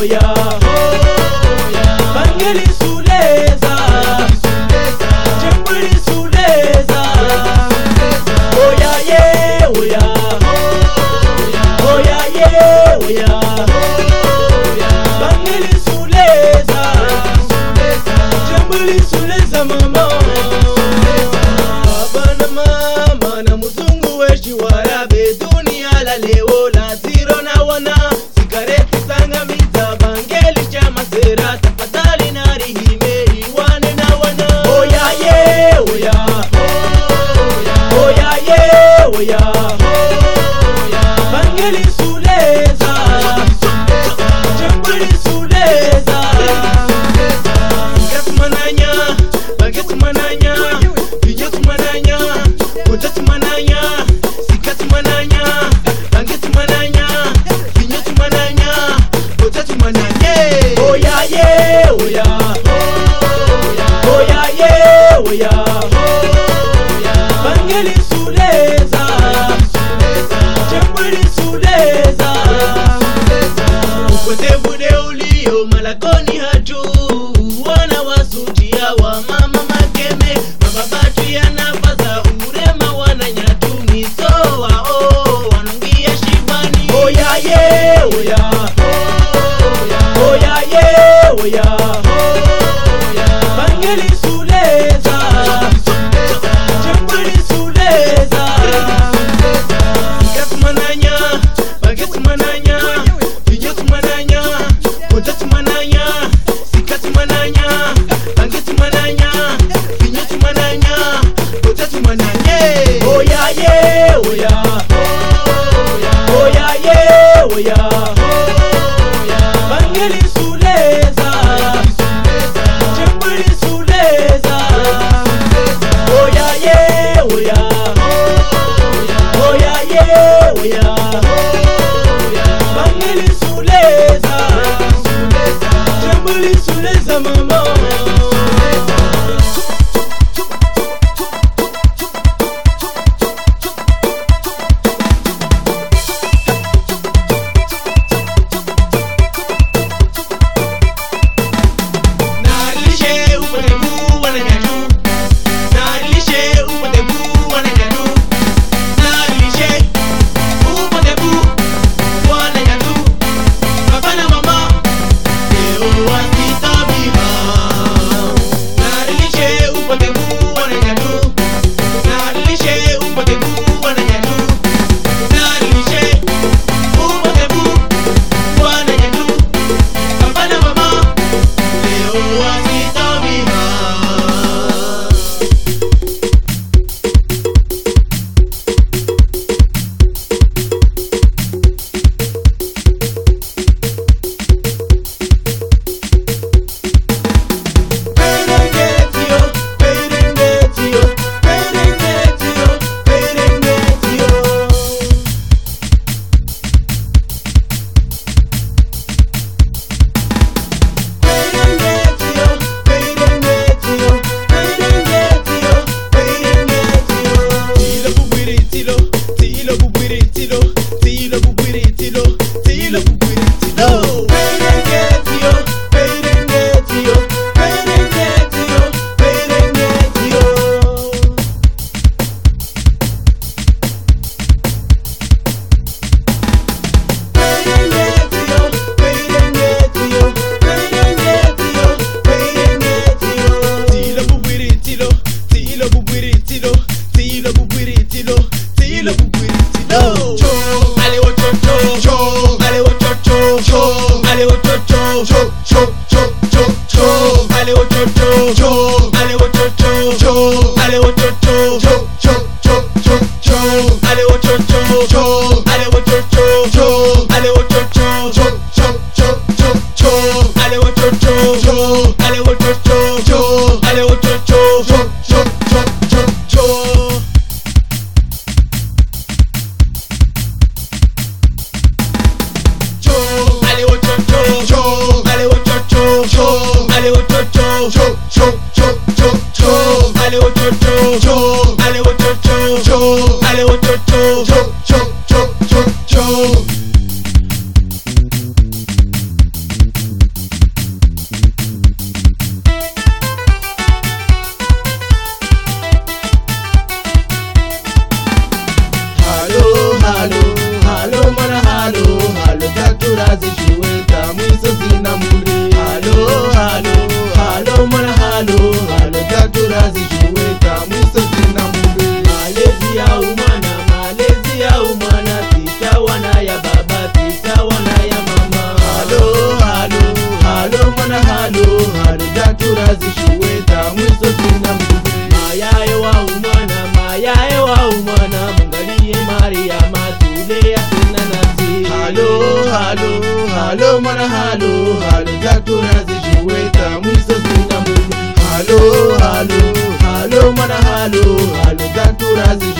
oya Bangeli suleza Chembuli suleza Oya ye oya Oya ye oya Bangeli suleza Chembuli suleza mama Baba na mama na muzungu weshi warabe dunia la leo la zero na wana sigareti sanga mita bangeli chama sera tafadhali na rihime iwane na wana oya ye oya oya ye oya bangeli suleza chembuli suleza sigareti mananya bangeti mananya bijeti mananya kutati mananya sikati mananya bangeti mananya bijeti mananya kutati mananya oya ye oya oya ye oya bangeli suleza chembuli suleza ukwete bude ulio malakoni hatu wana wasutia wa mama makeme mababati yanafaza urema wananyatuni soa wanungia shibani oya ye oya oya ye oya bangeli suleza chembuli suleza sikati mananya bageti mananya bijeti mananya kutati mananya sikati mananya bangeti mananya bijeti mananya kutati mananya oya ye oya oya ye oya bangeli suleza chembuli suleza oya ye oya oya ye oya bangeli suleza chembuli suleza mama ayaye wa umwana mungalie Mariama tule atena nasi. Halo mana halo zaktura zijiweta mwiso zina mungu. Halo mana halo zaktura zijiweta